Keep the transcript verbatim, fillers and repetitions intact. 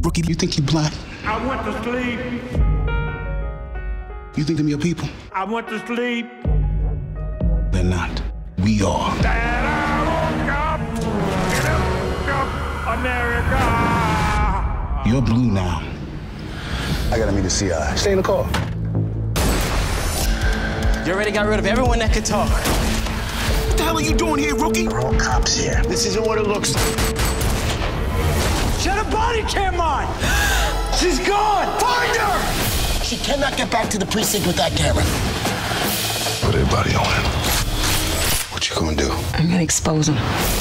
Rookie, you think you black? I went to sleep. You think them your people? I went to sleep. They're not. We are. That I woke up, woke up, America. You're blue now. I gotta meet the C I. Stay in the car. You already got rid of everyone that could talk. What the hell are you doing here, rookie? We're all cops here. This isn't what it looks like. Shut a body cam on! She's gone! Find her! She cannot get back to the precinct with that camera. Put everybody on it. What you gonna do? I'm gonna expose him.